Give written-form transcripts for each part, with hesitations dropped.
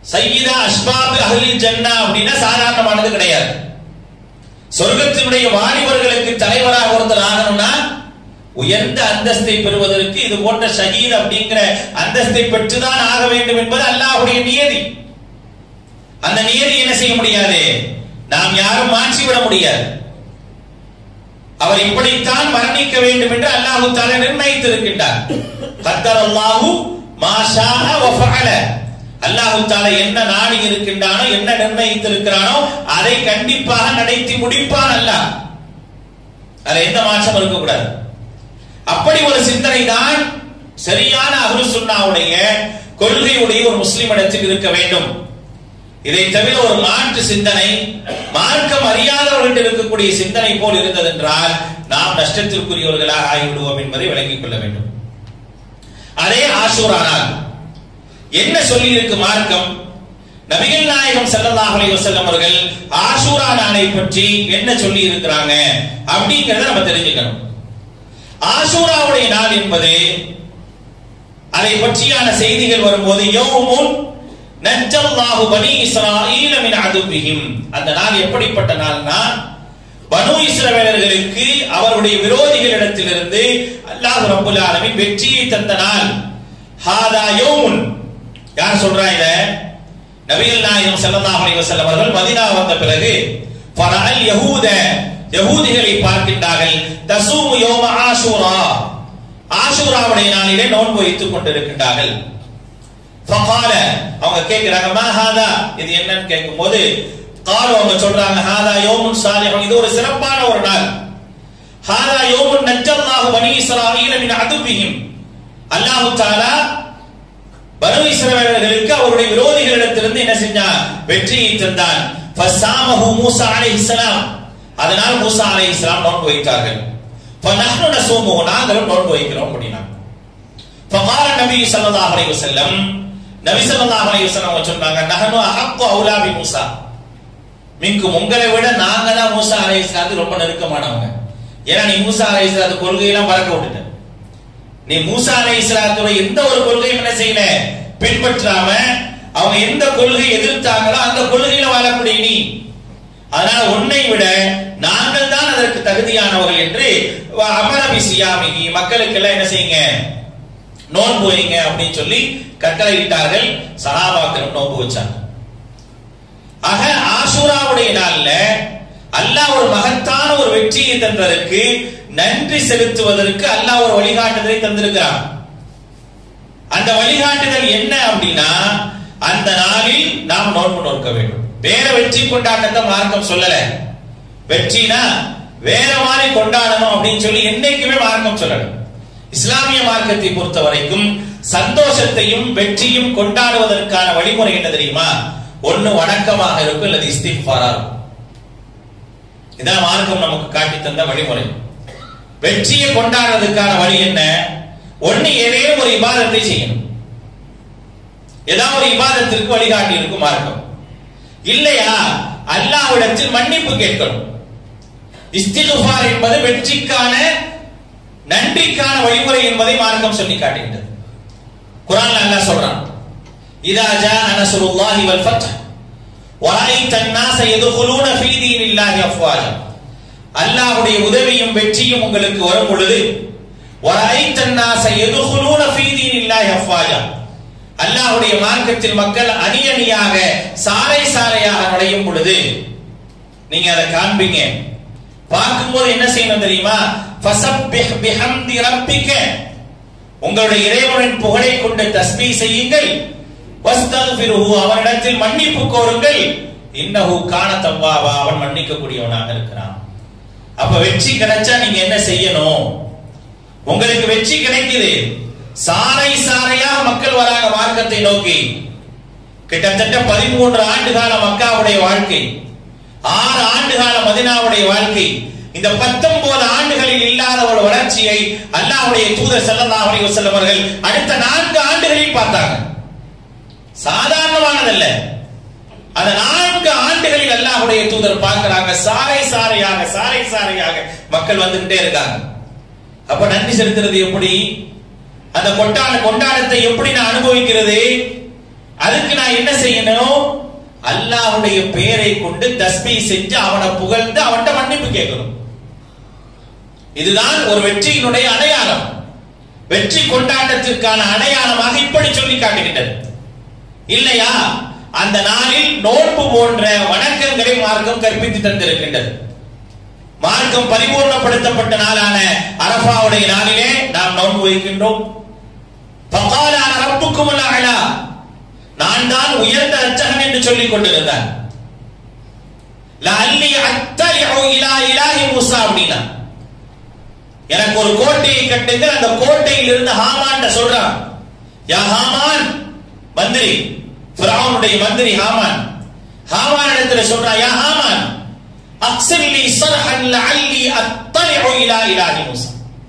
சையீதா அஸ்பாபு அஹ்லில் ஜன்னா அப்படின்னா சாதாரணமானது கிடையாது. சொர்க்கத்தினுடைய வாலிபர்களுக்கு தலைவராக ஒருத்தர் ஆகணும்னா உயர்ந்த அந்தஸ்தை பெறுவதற்கு இது போன்ற ஷஹீத் அப்படிங்கிற அந்தஸ்தை பெற்றுதான் ஆக வேண்டும் என்பது அல்லாஹ்வுடைய நியதி. அந்த நியதி என்ன செய்ய முடியாது, நாம் யாரும் மாற்றிவிட முடியாது. அவர் இப்படித்தான் மரணிக்க வேண்டும் என்று அல்லாஹ் தஆலா நிர்ணயித்திருக்கின்றார். கத்தரல்லாஹு மா ஷாஅ வ ஃபஅல. அல்லாஹ் தஆலா என்ன நாடி இருக்கின்றானோ, என்ன நிர்ணயித்திருக்கிறானோ அதை கண்டிப்பாக நடத்தி முடிப்பான் அல்லாஹ். அதுல எந்த மாற்றம் இருக்க கூடாது. அப்படி ஒரு சிந்தனை தான் சரியான அஹ்லுஸ் சுன்னாவுடைய கொள்கையுடைய ஒரு முஸ்லிம் இடத்தில் இருக்க வேண்டும். இதை தவிர ஒரு மாற்று சிந்தனை, மார்க்கம் அறியாதவர்கள் இருக்கக்கூடிய சிந்தனை போல் இருந்தது என்றால் நாம் நஷ்டத்திற்குரியவர்களாக ஆகிவிடுவோம் என்பதை விளங்கிக் கொள்ள வேண்டும். அதே ஆஷூரா நாள் என்ன சொல்லி இருக்கு மார்க்கம்? நபிகள் நாயகம் ஸல்லல்லாஹு அலைஹி வஸல்லம் அவர்கள் ஆஷூரா நாளை பற்றி என்ன சொல்லி இருக்கிறாங்க அப்படிங்கறத நம்ம தெரிஞ்சுக்கணும். ஆஷூராவுடைய நாள் என்பது, அதை பற்றியான செய்திகள் வரும்போது யௌமுன் நஜ்ஜல்லாஹு பனி இஸ்ராயீல மின் அதுபிஹிம், அந்த நாள் எப்படிப்பட்ட நாள்னா பனு இஸ்ரவேலர்களுக்கு அவருடைய விரோதிகளிடத்திலிருந்து அல்லாஹ் ரப்பல் ஆலமீன் வெற்றியை தந்த நாள். ஹாதா யௌமுன், யார் சொல்றா இத? நபிகள் நாயகம் ஸல்லல்லாஹு அலைஹி வஸல்லம் அவர்கள் மதீனா வந்த பிறகு ஃபரஅல் யஹூத, யஹூதிகளை பார்க்கின்றார்கள், தஸூமு யௌம ஆஷூரா, ஆஷூராவுடைய நாளிலே நோன்பு வைத்துக் கொண்டிருக்கின்றார்கள். ஃபகால, அவங்க கேக்குறாங்க மா ஹாதா, இது என்னன்னு கேட்கும்போது காலு, அவங்க சொல்றாங்க ஹாதா யௌமுன் சாலிஹ், இது ஒரு சிறப்பான ஒரு நாள். ஹாதா யௌமுன் நஜ்ஜல்லாஹு பனி இஸ்ராயீல மின் அதுபிஹிம், அல்லாஹ் தஆலா பனு இஸ்ரவேலர்களுக்கு அவருடைய விரோதிகளிடத்திலிருந்து என்ன செஞ்சான்? வெற்றியை தந்தான். ஃபஸாமஹு மூஸா அலைஹிஸ்ஸலாம், அதனால் மூஸா அலைஹிஸ்ஸலாம் நோன்பு வைத்தார்கள். ஃபநஹ்னு நஸூமு, நாங்களும் நோன்பு வைக்கிறோம் அப்படினா. ஃபகால நபி ஸல்லல்லாஹு அலைஹி வஸல்லம், நபி ஸல்லல்லாஹு அலைஹி வஸல்லம் சொன்னாங்க நஹ்னு அஹக்கு அவுலா பி மூஸா மின்கும், உங்களை விட நாங்க தான் மூஸா அலைஹிஸ்ஸலாத்துக்கு ரொம்ப நெருக்கமானவங்க. ஏன்னா நீ மூஸா அலைஹிஸ்ஸலாத்து கொள்கையெல்லாம் பறக்க விட்டுட்ட. நீ மூஸா அலைஹிஸ்ஸலாத்துடைய எந்த ஒரு கொள்கையும் என்ன செய்யல, பின்பற்றாம அவங்க எந்த கொள்கை எதிர்த்தாங்களோ அந்த கொள்கையில வாழக்கூடிய நீ, அதனால உன்னை விட நாங்கள் தான் அதற்கு தகுதியானவர்கள் என்று அமரபி சியாமிகி, மக்களுக்கு எல்லாம் என்ன செய்யுங்க, நோன்பு வைங்க அப்படின்னு சொல்லி கட்டளையிட்டார்கள். சஹாபாக்கள் நோன்பு வச்சாங்க. ஆக ஆஷூராவுடைய நாள்ல அல்லாஹ் ஒரு மகத்தான ஒரு வெற்றியை தந்ததற்கு நன்றி செலுத்துவதற்கு அல்லாஹ் ஒரு வழிகாட்டுதலை தந்திருக்கிறான். அந்த வழிகாட்டுதல் என்ன அப்படின்னா, அந்த நாளில் நாம் நோன்பு நோக்க வேண்டும். வேற வெற்றி கொண்டாட்டத்தை மார்க்கம் சொல்லல. வெற்றினா வேற மாதிரி கொண்டாடணும் அப்படின்னு சொல்லி என்னைக்குமே மார்க்கம் சொல்லல. இஸ்லாமிய மார்க்கத்தை பொறுத்த வரைக்கும் சந்தோஷத்தையும் வெற்றியும் கொண்டாடுவதற்கான வழிமுறை என்ன தெரியுமா? ஒன்னு வணக்கமாக இருக்கும், அல்லது இஸ்திக்ஃபாரா இருக்கும். இதான் மார்க்கம் நமக்கு காட்டி தந்த வழிமுறை. வெற்றியை கொண்டாடுறதுக்கான வழி என்ன? ஒன்னு ஏதேனும் ஒரு இபாதத்தை செய்யணும். ஏதாவது ஒரு இபாதத்திற்கு வழிகாட்டி இருக்கும் மார்க்கம். இல்லையா அல்லாஹ்விடத்தில் மன்னிப்பு கேட்கணும். இஸ்திக்ஃபார் என்பது வெற்றிக்கான நன்றிக்கான வழிமுறை என்பதை மார்க்கம் சொல்லி காட்டுகின்றது. குர்ஆன்ல அல்லாஹ் சொல்றான், இதா ஜாஅ நஸ்ருல்லாஹி வல் ஃபத்ஹ் வரைத الناس يدخلون في دين الله افواجا, அல்லாஹ்வுடைய உதவியும் வெற்றியும் உங்களுக்கு வரும் பொழுது வரைத الناس يدخلون في دين الله افواجا, அல்லாஹ்வுடைய மார்க்கத்தில் மக்கள் அணி அணியாக சாறை சாறையாக நுழையும் பொழுது நீங்க அதை காண்பீங்க. பார்க்கும்போது என்ன செய்யணும் தெரியுமா? ஃபஸப்பிஹ் பிஹம்தி ரப்பிக, உங்களுடைய இறைவனின் புகழை கொண்டு தஸ்பீஹ் செய்யுங்கள். வஸ்தக்ஃபிருஹு, அவனிடத்தில் மன்னிப்பு கோருங்கள். இன்னஹு கான தவ்வாபா, அவன் மன்னிக்க கூடியவனாக இருக்கிறான். அப்ப வெற்றி கிடைச்சா நீங்க என்ன செய்யணும்? உங்களுக்கு வெற்றி கிடைக்குது, சாறை சாறையா மக்கள் வராங்க மார்க்கத்தை நோக்கி. கிட்டத்தட்ட 13 ஆண்டு கால மக்காவுடைய வாழ்க்கை, 6 ஆண்டு கால மதீனாவுடைய வாழ்க்கை, இந்த 19 ஆண்டுகளில் இல்லாத ஒரு வளர்ச்சியை அல்லாஹ்வுடைய தூதர் ஸல்லல்லாஹு அலைஹி வஸல்லம் அவர்கள் அடுத்த 4 ஆண்டுகளில் பார்த்தாங்க. சாதாரணமானதல்ல. அந்த 4 ஆண்டுகளில் அல்லாஹ்வுடைய தூதர் பார்க்கறாங்க, சாறை சாறையாக சாறை சாறையாக மக்கள் வந்துட்டே இருக்காங்க. அப்ப நன்றி செலுத்துறது எப்படி? அந்த கொண்டாட்டத்தை எப்படி நான் அனுபவிக்கிறது? அதுக்கு நான் என்ன செய்யணும்? அல்லாஹ்வுடைய பெயரை கொண்டு தஸ்பீஹ் செஞ்சு அவனை புகழ்ந்து அவன்கிட்ட மன்னிப்பு கேட்கணும். இதுதான் ஒரு வெற்றியினுடைய அடையாளம். வெற்றி கொண்டாட்டத்திற்கான அடையாளமாக இப்படி சொல்லி காட்டுகின்றது. இல்லையா, அந்த நாளில் நோன்பு போன்ற வணக்கங்களை மார்க்கம் கற்பித்து தந்திருக்கின்றது. மார்க்கம் பரிபூர்ணப்படுத்தப்பட்ட நாளான அரஃபாவுடைய நாளிலே நாம் நோன்பு வைக்கின்றோம். ஃபகால அன ரப்புக்குமுல் அலா, நான் தான் உயர்ந்த இரட்சகன் என்று சொல்லிக் கொண்டிருந்தார். லஅல்லி அத்தலிஉ இலா இலாஹி மூஸா அப்படினா, எனக்கு ஒரு கோட்டையை கட்டுங்கள், அந்த கோட்டையில் இருந்து ஹாமான் சொல்றான். யா ஹாமான், மந்திரி, ஃபிரௌனுடைய மந்திரி ஹாமான், ஹாமான் இடத்துல சொல்றான், யா ஹாமான் அக்ஸில்லி ஸர்ஹன் லஅல்லி அத்தலிஉ இலா இலாஹி மூஸா,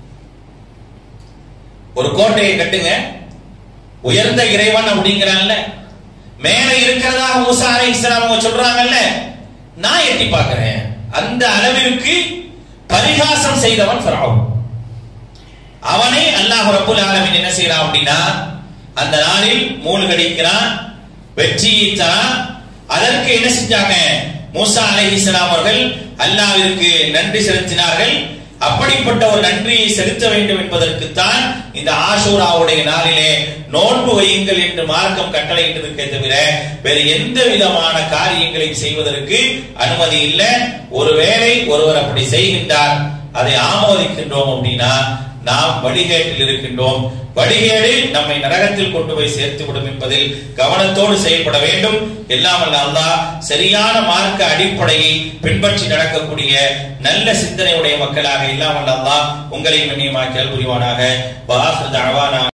ஒரு கோட்டையை கட்டுங்க, உயர்ந்த இறைவன் அப்படிங்கறான்ல, மேல இருக்கிறதாக மூஸா அலைஹிஸ்ஸலாம் அவங்க சொல்றாங்கல்ல, நான் எட்டி பார்க்கிறேன். அந்த அளவிற்கு பரிகாசம் செய்தவன் ஃபிரௌன். அவனை அல்லாஹ் ரப்பல் ஆலமீன் என்ன செய்யறான் அப்படின்னா, அந்த நாளில் மூழ்கடிக்கிறான், வெற்றியை தரான். அதற்கு என்ன செஞ்சாங்க? மூஸா அலைஹிஸ்ஸலாம் அவர்கள் அல்லாஹ்விற்கு நன்றி செலுத்தினார்கள். அப்படிப்பட்ட ஒரு நன்றியை செலுத்த வேண்டும் என்பதற்குத்தான் இந்த ஆஷூராவுடைய நாளிலே நோன்பு வையுங்கள் என்று மார்க்கம் கட்டளையிட்டிருக்கே தவிர வேறு எந்த விதமான காரியங்களையும் செய்வதற்கு அனுமதி இல்லை. ஒருவேளை ஒருவர் அப்படி செய்கின்றார், அதை ஆமோதிக்கின்றோம் அப்படின்னா நாம் வழிகேட்டில் இருக்கின்றோம். வழிகேடு நம்மை நரகத்தில் கொண்டு போய் சேர்த்து விடும் என்பதில் கவனத்தோடு செயல்பட வேண்டும். எல்லாம் வல்ல அல்லாஹ் சரியான மார்க்க அடிப்படையை பின்பற்றி நடக்கக்கூடிய நல்ல சிந்தனையுடைய மக்களாக எல்லாம் வல்ல அல்லாஹ் உங்களை கண்ணியமாக்கி அருள் புரிவானாக. வஆஹிரு தஅவானா